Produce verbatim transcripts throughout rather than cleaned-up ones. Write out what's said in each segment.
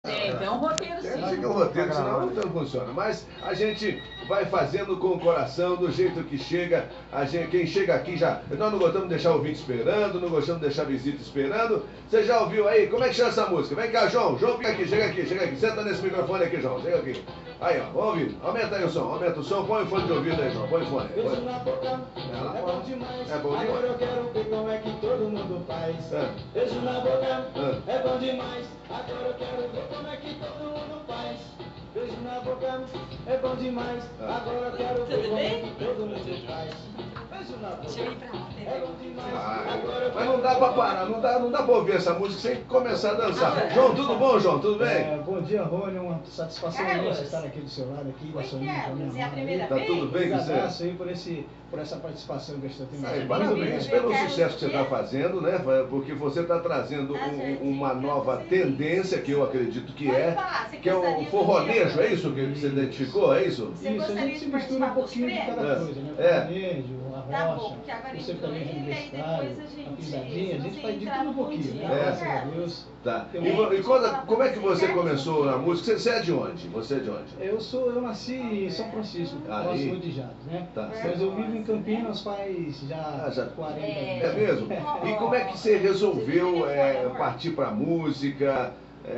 Tem, tem um roteiro sim. Tem que um roteiro, senão não funciona. Mas a gente vai fazendo com o coração, do jeito que chega. A gente, quem chega aqui já... Nós não gostamos de deixar o ouvinte esperando, não gostamos de deixar a visita esperando. Você já ouviu aí? Como é que chama essa música? Vem cá, João. João, fica aqui, chega aqui, chega aqui. Senta nesse microfone aqui, João. Chega aqui. Aí, ó, vamos ouvir. Aumenta aí o som, aumenta o som. Põe o fone de ouvido aí, João. Põe o fone. Põe. Beijo na boca, é bom demais. É bom demais. Agora eu quero ver como é que todo mundo faz. É. Beijo na boca, é. é bom demais. Agora eu quero ver como é que todo mundo faz. Beijo na boca, é bom demais. Agora eu quero ver como é que todo mundo faz. Beijo na boca, é bom demais. Ah, mas não dá pra parar, não dá, não dá pra ouvir essa música sem começar a dançar. João, tudo bom, João? Tudo bem? É, bom dia, Rony. É uma satisfação imensa estar aqui do seu lado, aqui, da sua amiga, da minha mãe. Tá tudo bem com você? Abraço aí por, esse, por essa participação que eu estou tendo. Aí, parabéns pelo sucesso que você está fazendo, né? Porque você está trazendo um, uma nova tendência, que eu acredito que é, que é o forronejo, é isso que você identificou? É isso? Isso, a gente se mistura um pouquinho de cada coisa, né? O forronejo, a rocha, o sertanejo universitário, a pisadinha, a gente faz de tudo um pouquinho, né? Graças a Deus. Tá. E, e conta, como é que você começou na música? Você é de onde? Você é de onde? Eu sou, eu nasci em São Francisco, próximo de Jales, né? Tá. Mas eu vivo em Campinas faz já, ah, já quarenta anos. É mesmo? E como é que você resolveu é, partir para a música,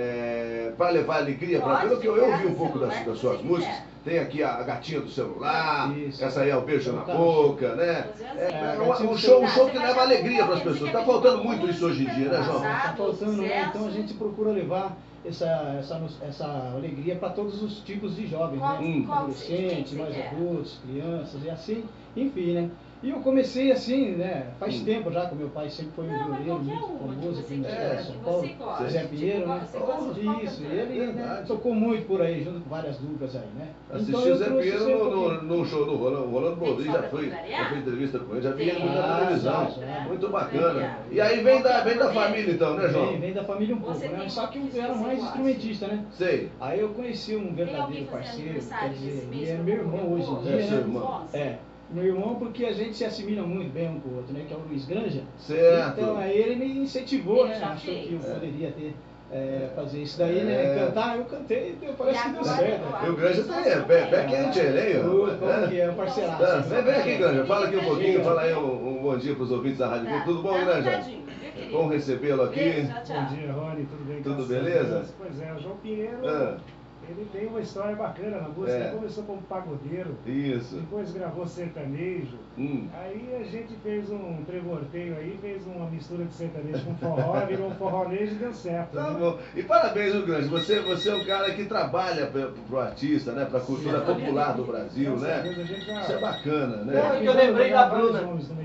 é, para levar alegria para... Pelo que eu, eu ouvi um pouco das, das suas músicas, tem aqui a gatinha do celular, isso. Essa aí é o beijo na boca, né? É, é um, um, show, um show que leva alegria para as pessoas. Está faltando muito isso hoje em dia, né, João? Está faltando, né? Então a gente procura levar essa, essa, essa alegria para todos os tipos de jovens, né? Hum. Adolescentes, mais adultos, crianças e assim, enfim, né? E eu comecei assim, né, faz hum. tempo já, que meu pai sempre foi um violeiro, muito famoso aqui no estado de São Paulo, Zé Pinheiro, né? Isso, e ele né, tocou muito por aí, junto com várias duplas aí, né? Assisti então, o Zé Pinheiro no, no, no show do Rolando, Rolando Boldrin, já fui, já fiz entrevista com ele, já vi ele muito na televisão, muito bacana. E aí vem da, vem da família então, né, João? Vem, vem da família um pouco, né? Só que eu era mais instrumentista, né? Sei. Aí eu conheci um verdadeiro parceiro, quer dizer, ele é meu irmão hoje em dia, é seu irmão. É. Meu irmão, porque a gente se assimila muito bem um com o outro, né? Que é o Luiz Granja. Certo. Então aí ele me incentivou, né? Achou que eu poderia ter, é, fazer isso daí, é. né? Cantar, eu cantei, deu, parece que deu certo. E o Granja tá aí, é pé, pé quente ele aí, ó. Como que é, um parceiraço. Tá. Vem, vem aqui, Granja, fala aqui um pouquinho, fala aí um, um bom dia para os ouvintes da Rádio Clube. Tudo bom, Granja? Bom recebê-lo aqui. Bom dia, Rony, tudo bem? Tudo beleza? Pois é, o João Pinheiro... Ah. Ele tem uma história bacana na música, é. Ele começou como pagodeiro, isso. Depois gravou sertanejo, hum. aí a gente fez um trevorteio aí, fez uma mistura de sertanejo com forró, virou um forronejo e deu certo. Tá né? bom. E parabéns, Hugo Grande, você, você é um cara que trabalha pro, pro artista, né, pra cultura Sim, popular do Brasil, né? Já... Isso é bacana, né? É, que eu lembrei da Bruna.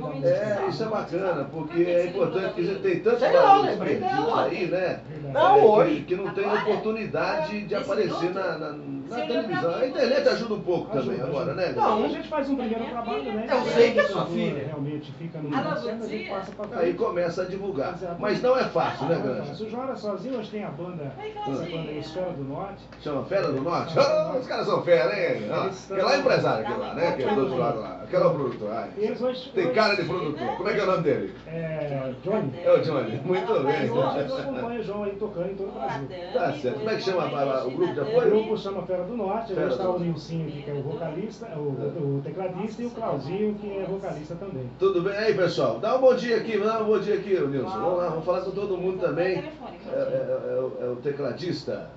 É, isso é bacana, porque é importante que a gente tem tantos barulhos perdidos aí, né? Não, é, que, que não tem oportunidade de aparecer na, na, na televisão. A internet ajuda um pouco ajuda, também ajuda. agora, né? Não, a gente faz um primeiro trabalho, né? Eu sei que é sua filha. Realmente fica no cena, a gente passa pra frente. Aí começa a divulgar. Exatamente. Mas não é fácil, né, Grande? O João era sozinho, hoje tem a banda, a banda Esfera do Norte. Chama Fera do Norte? Oh, os caras são fera, hein? Aquela é empresário aquele lá, né? Que é do outro lado lá. Aquela é o produtor. Ai, hoje, tem cara de produtor. Como é que é o nome dele? É. Johnny. É o Johnny. Muito bem. Eu acompanho o João aí tocando em todo o Brasil. Tá certo. Como é que chama o grupo de apoio? O grupo chama Fera do Norte. Hoje está o Nilcinho aqui, que é o vocalista, o, o tecladista, e o Clauzinho, que é vocalista também. Tudo bem aí, pessoal? Dá um bom dia aqui, dá um bom dia aqui, Nilson. Vamos lá, vamos falar com todo mundo também. É, é, é, é o tecladista.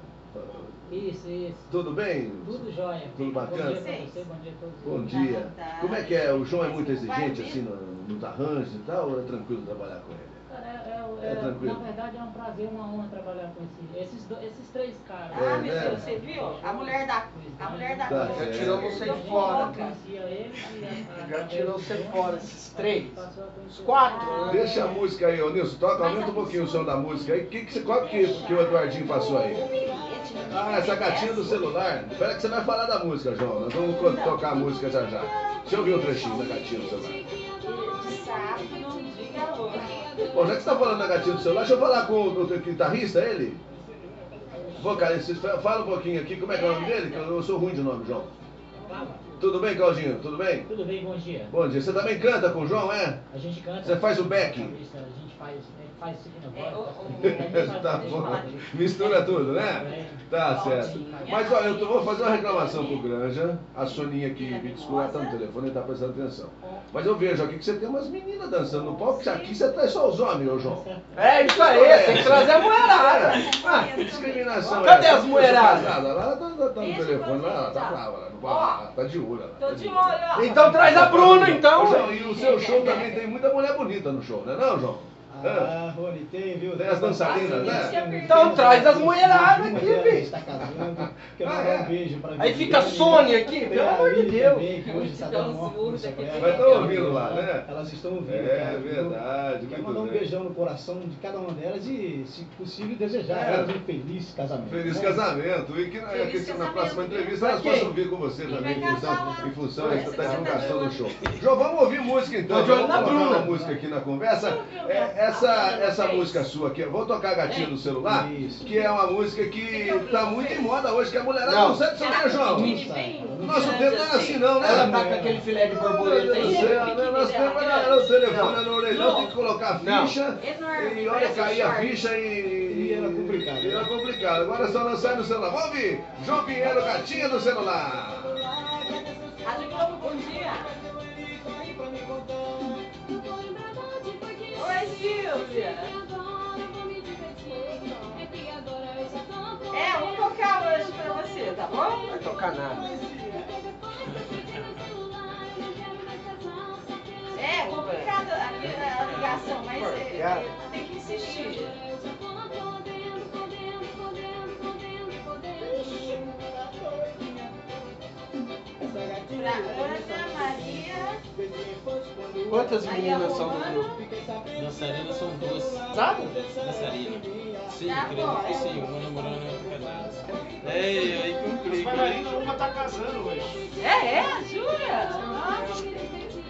Isso, isso. Tudo bem? Tudo jóia. Tudo bacana? Bom dia pra você, bom dia a todos. Bom dia. Como é que é? O João é muito exigente assim no, nos arranjos e tal, ou é tranquilo trabalhar com ele? Cara, é, é, é, é tranquilo. Na verdade é um prazer, uma honra trabalhar com esse, esses, do, esses três caras. Ah, É, meu né? Deus, você viu? A mulher da a mulher da Tá, coisa. é. tirou você fora, cara. Já tirou você fora, esses três. Os quatro. Né? Deixa a música aí, ô Nilson, toca, aumenta um pouquinho o som da música aí. Que que você, qual que, que o Eduardinho passou aí? Ah, essa gatinha do celular. Espera que você vai falar da música, João. Nós vamos tocar a música já já. Deixa eu ouvir um trechinho da gatinha do celular. Bom, já que você está falando da gatinha do celular, deixa eu falar com o, o guitarrista, ele? Vocalista, fala um pouquinho aqui, como é que é o nome dele? Que eu sou ruim de nome, João. Tudo bem, Claudinho? Tudo bem? Tudo bem, bom dia. Bom dia. Você também canta com o João, é? A gente canta. Você faz o back? A gente faz, faz segunda É, voz. o- faz- Tá bom. Mistura tudo, né? Tá certo. Mas olha, eu tô- vou fazer uma reclamação pro Granja. A Soninha aqui me desculpa, ela tá no telefone e tá prestando atenção. Mas eu vejo aqui que você tem umas meninas dançando no palco, que aqui você traz só os homens, ô João. É isso aí, tem que trazer a mulherada. Ah, que discriminação Cadê é essa? as mulheradas? Ela ela tá, tá, tá no telefone lá, ela tá brava, ela não vai, ela tá de olho. Ela Tô tá de de olho, olho. ó. Então traz a Bruna, Ô, então. João, e o seu show também tem muita mulher bonita no show, né não, João? Ah, Rony, tem, viu? Tem as dançarinas, né? Então traz as mulheradas aqui, Uma delas filho. está casando. Quero Ah, mandar é? um beijo pra Aí fica a Viviane. Sônia aqui, Tem pelo a amor de Aline Deus. também, que hoje está dando uma força pra ela. Vai tá ouvindo lá, né? Elas estão ouvindo. É cara, viu? verdade, Quero muito mandar um bem. beijão no coração de cada uma delas e, se possível, desejar É. elas um feliz casamento. Feliz né? casamento. E que, na- Feliz que na casamento. próxima entrevista elas Pra quem? possam vir com você E também, em vai casar função, lá. em função Vai, da você da tá divulgação casando. do show. João, vamos ouvir música então. Tô de olho Vamos na colocar Bruna. uma música aqui na conversa. É, essa, essa música sua aqui, vou tocar a gatinha do celular, Isso. que é uma música que tá muito em moda hoje, que a mulherada Não. não sabe de né, João? Nosso tempo não era assim não, né? Ela tá com aquele filé de borboleta aí. Nosso tempo era era o telefone no orelhão, tem que colocar a Não. ficha, Esse não é- e olha, parece caía a short. ficha e... E era complicado. E era complicado, agora só não sai no celular. Vamos ouvir, João Pinheiro, gatinha do celular. Rádio Globo, bom dia. Oi, Silvia. É, vamos tocar hoje pra você, tá bom? Não vai tocar nada. É complicado a, a ligação, mas é, Yeah. tem que insistir. Pra Ana Maria. Quantas meninas são no grupo? Dançarina são duas. Sabe? Dançarina. Sim, Tá acredito bom. que sim. Uma namorando e outra casada. É, aí As complica. bailarinas, uma tá casando hoje. É, é, jura? Nossa.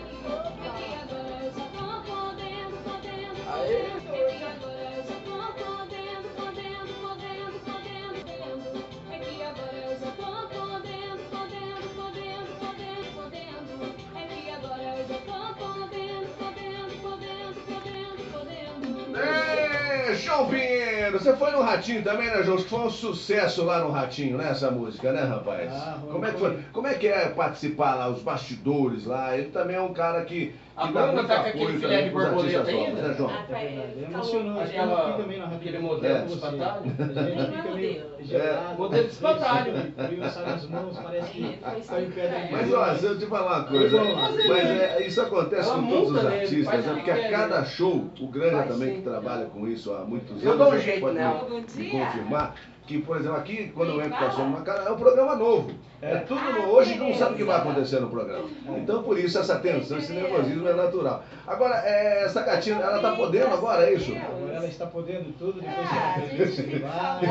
É, João Pinheiro, você foi no Ratinho também, né, João? Acho que foi um sucesso lá no Ratinho, né, essa música, né, rapaz? Ah, Como é que foi? Como é que é participar lá, os bastidores lá? Ele também é um cara que, A que dá Bruna muito tá com aquele apoio filé também de pros artistas borboleta novos, ainda? né, João? Ah, É verdade, é tá emocionante. Aquela- Eu aqui também na rádio aquele Globo, modelo com de você. espantalho? A gente fica meio gelado. Modelo de espantalho. Frio, sabe, as mãos, parece que tá em pé da Mas olha, se eu te falar uma coisa, mas é, isso acontece Ela com todos os monta nele, artistas, faz né? o Porque que a quer, cada né? show, o Granja Faz também sim. que trabalha com isso há muitos anos, Eu dou um ele jeito pode nela. me, Bom me dia. confirmar que, por exemplo, aqui, quando eu entro com a Sônia na cara, é um programa novo. É tudo Ah, novo. Hoje a gente não beleza. sabe o que vai acontecer no programa. Então, por isso, essa tensão, esse nervosismo é natural. Agora, é, essa gatinha, ela tá podendo agora, é isso? Agora ela está podendo tudo, depois Ah, que ela fez gente, isso lá.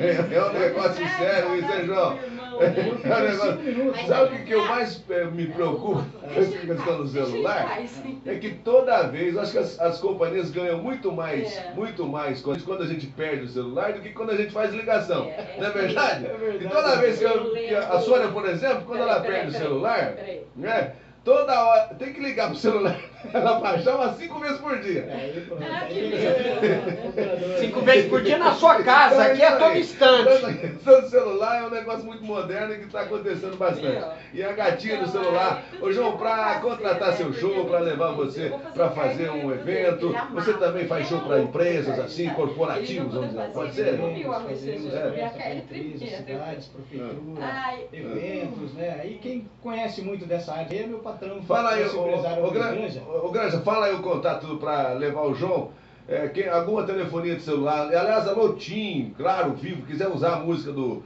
É um negócio sério isso, hein, João? É um negócio... Sabe o que, que eu mais eh, me preocupo com essa questão do celular? É que toda vez, acho que as, as companhias ganham muito mais, É. muito mais quando, quando a gente perde o celular do que quando a gente faz ligação. É, Não é verdade? É verdade. E toda vez que, eu- Eu que a lembro. Sônia, por exemplo, quando ela Peraí, perde o peraí, celular, peraí. né? Toda hora, tem que ligar pro celular, ela baixar umas cinco vezes por dia. Aí, pronto. Ah, Aí que tem beleza. operador. Cinco vezes por dia na sua casa, aqui é a todo instante. Essa questão do celular é um negócio muito moderno e que está acontecendo bastante. E a gatinha do celular. Ô João, para contratar seu show, para levar você para fazer um evento, você também faz show para empresas assim, corporativos, vamos dizer. Pode ser? Fazemos É. festas para empresas, cidades, prefeitura, Ai. eventos, né? Aí quem conhece muito dessa área é meu patrão. Fala aí, nosso ô, empresário ô, ô, Gran- Granja. ô, Granja, fala aí o contato para levar o João. É, quem, alguma telefonia de celular, aliás, alô Tim, claro, vivo, quiser usar a música do,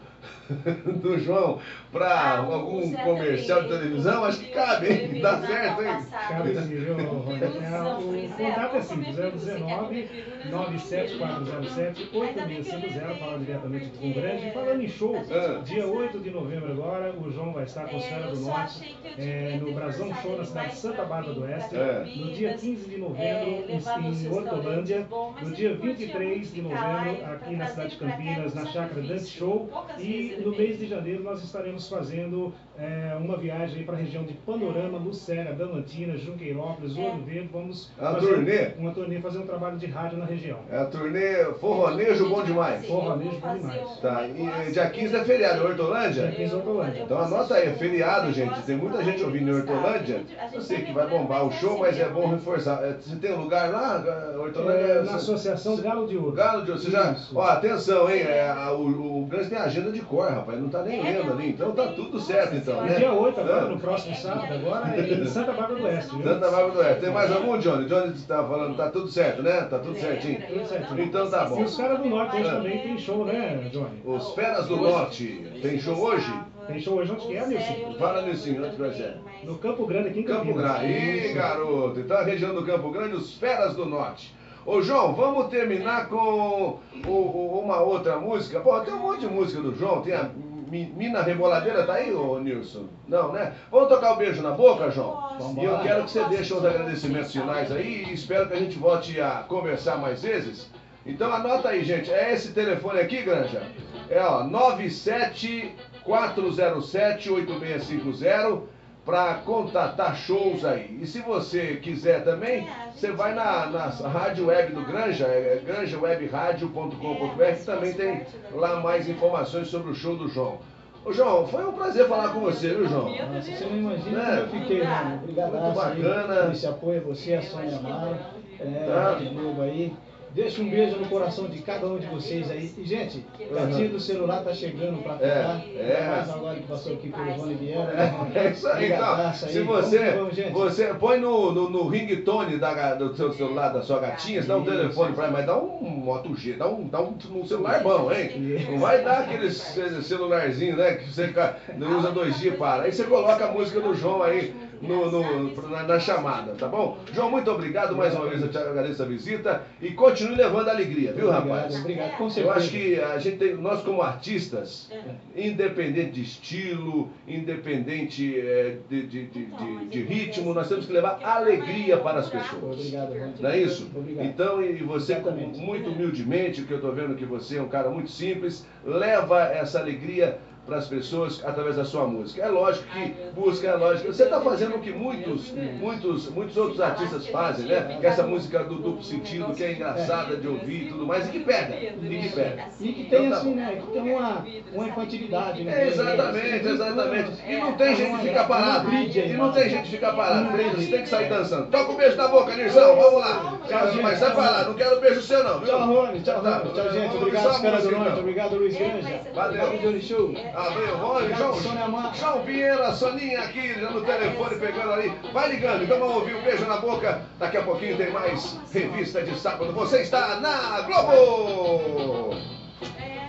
do João para Ah, algum usa comercial de também. televisão, acho que cabe, hein? Dá certo, hein? Cabe sim, viu, Rony? É, o contato é simples, zero dezenove, nove sete quatro zero sete, oito seis cinco zero, fala diretamente com o Grande. Falando em show, Ah. dia oito de novembro agora, o João vai estar com a Senhora do Norte, é, no Brasão Show na cidade de Santa Bárbara do Oeste. É. No dia quinze de novembro, em, em Hortolândia, Hortolândia, no dia vinte e três de novembro, aqui na cidade de Campinas, na Chácara Dance Show. E no mês de janeiro nós estaremos fazendo é, uma viagem para a região de Panorama, Lucélia, Damantina, Junqueirópolis, Ouro Verde. Vamos É uma fazer turnê? uma turnê, fazer um trabalho de rádio na região. É a turnê Forronejo Bom Demais. Forronejo Bom Demais. Tá, e dia quinze é feriado, em Hortolândia? Dia quinze é Hortolândia. Então anota aí, é feriado, gente. Tem muita gente ouvindo em Hortolândia. Eu sei que vai bombar o show, mas é bom reforçar. É, você tem um lugar lá, Hortolândia? É, na Associação Galo de Ouro. Galo de Ouro, você já. Isso. Ó, atenção, hein? É, a- o, o Grande tem agenda de cor, rapaz. Não tá nem lendo ali. Então tá tudo certo, então, E né? dia oito agora, Ah. no próximo sábado, agora, é em Santa Bárbara do Oeste. Viu? Santa Bárbara do Oeste. Tem mais algum, Johnny? Johnny tá falando, tá tudo certo, né? Tá tudo certinho. Tudo certinho. Então tá E bom. os caras do Norte hoje Ah. também tem show, né, Johnny? Os Feras do Norte. Tem show hoje? Tem show hoje, onde que é, Nilson? Fala nisso, onde vai ser? No Campo Grande, aqui em Campo Campinas. Grande. Ih, Isso. garoto. Então a região do Campo Grande, os Feras do Norte. Ô, João, vamos terminar com o- o- uma outra música. Pô, tem um monte de música do João. Tem a Mi- Mina Reboladeira, tá aí, ô Nilson? Não, né? Vamos tocar o beijo na boca, João? Vamos E eu lá. quero que você deixe os agradecimentos finais aí e espero que a gente volte a conversar mais vezes. Então anota aí, gente. É esse telefone aqui, Granja? É, ó, nove sete quatro zero sete oito seis cinco zero para contatar shows aí. E se você quiser também, você vai na, na rádio web do Granja, é granja web rádio ponto com ponto br, que também tem lá mais informações sobre o show do João. Ô João, foi um prazer falar com você, viu, João? Nossa, você não imagina É. como eu fiquei, mano. Obrigadaço Muito aí bacana. por esse apoio, a você, a Sônia Amaro, é, Tá. a Rede Globo aí. Deixa um beijo no coração de cada um de vocês aí. E, gente, gatinho do celular tá chegando pra ficar. É, é. Ainda mais agora que passou aqui pelo Rony Vieira. É isso aí, então. Brigadaço aí. Se Vamos você, que vamos, gente. você põe no, no, no ringtone da, ga- do seu celular da sua gatinha, você dá um telefone pra ela, mas dá um Moto G, dá um, dá um, um celular bom, hein? Não vai dar aquele ce- celularzinho, né, que você fica- não usa dois G para. Aí você coloca a música do João aí no, no- na, na chamada, tá bom? João, muito obrigado mais uma vez, eu te agradeço a visita e continue levando alegria, viu, Obrigado, rapaz? obrigado, com Eu certeza. acho que a gente tem, nós como artistas, independente de estilo, independente eh, de, de, de, de- de ritmo, nós temos que levar alegria para as pessoas. Obrigado, Rony. Não é isso? Obrigado. Então, e você, Exatamente. muito humildemente, que eu estou vendo que você é um cara muito simples, leva essa alegria para as pessoas através da sua música. É lógico que busca, é lógico. Você está fazendo o que muitos, muitos, muitos outros artistas fazem, né? Que é essa música do duplo sentido, que é engraçada de ouvir e tudo mais, e que pega, e que pega. E que tem Então tá assim, bom. né? Que tem uma, uma infantilidade, né? É, exatamente, exatamente. E não tem gente que fica parado. E não tem gente que fica parado. Tem, você tem que sair dançando. Toca um beijo na boca, Nilson. Vamos lá. Tchau, Mas sai pra lá, não quero beijo seu, não, viu? Tchau, Rony. Tchau, Tá. Rony. Tchau, gente. Vamos Obrigado, ouvir só a Espera do música, Norte. então. Obrigado, Luiz Granja. Valeu. Obrigado, Johnny Show. Valeu, Rony, Obrigado, João, Sônia Amaro. João Pinheiro, a Soninha aqui já no telefone pegando ali. Vai ligando, então vamos ouvir um beijo na boca. Daqui a pouquinho tem mais revista de sábado. Você está na Globo! É,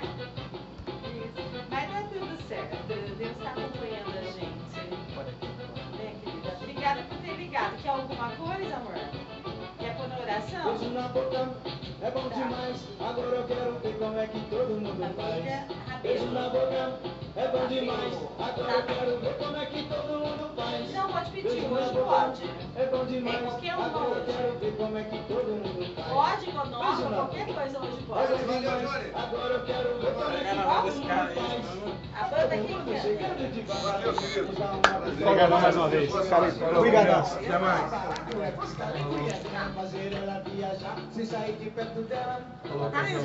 isso. Mas tá tudo certo. Deus está acompanhando a gente. Né, querida? Obrigada por ter ligado. Quer alguma coisa, amor? Quer pôr na oração? Beijo na boca, é bom demais. Agora eu quero ver como é que todo mundo Família, faz. Beijo na boca, é bom demais. Agora eu Tá. quero ver como é que todo mundo faz. Não, pode pedir. Beijo na Hoje boca, pode. é bom demais. É qualquer um Agora eu hoje. quero ver como é que todo mundo faz. Pode, conosco, Beijo na qualquer boca. coisa hoje É pode. bom demais. Agora eu quero ver como é que Pegar na mão desse cara aí, senão A banda aqui todo mundo quer. chegando devagar. Valeu, querido. Obrigado mais uma vez. Obrigado. Até mais. Fazer ela viajar sem sair de perto dela.